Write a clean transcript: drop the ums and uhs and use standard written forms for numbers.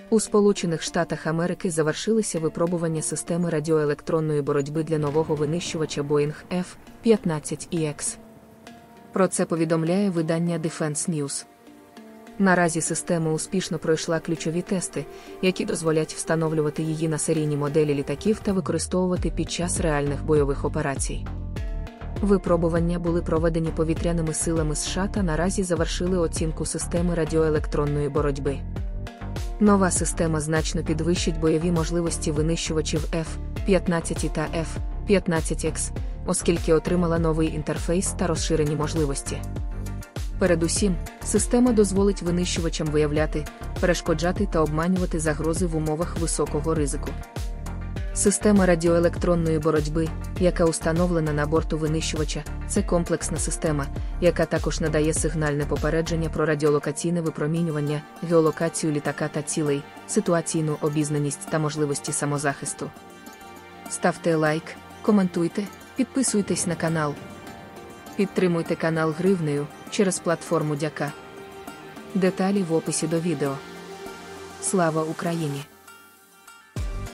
У Сполучених Штатах Америки завершилися випробування системи радіоелектронної боротьби для нового винищувача Boeing F-15EX. Про це повідомляє видання Defense News. Наразі система успішно пройшла ключові тести, які дозволять встановлювати її на серійні моделі літаків та використовувати під час реальних бойових операцій. Випробування були проведені повітряними силами США та наразі завершили оцінку системи радіоелектронної боротьби. Нова система значно підвищить бойові можливості винищувачів F-15 та F-15X, оскільки отримала новий інтерфейс та розширені можливості. Передусім, система дозволить винищувачам виявляти, перешкоджати та обманювати загрози в умовах високого ризику. Система радіоелектронної боротьби, яка установлена на борту винищувача, це комплексна система, яка також надає сигнальне попередження про радіолокаційне випромінювання, геолокацію літака та цілей, ситуаційну обізнаність та можливості самозахисту. Ставте лайк, коментуйте, підписуйтесь на канал. Підтримуйте канал гривнею через платформу Дяка. Деталі в описі до відео. Слава Україні!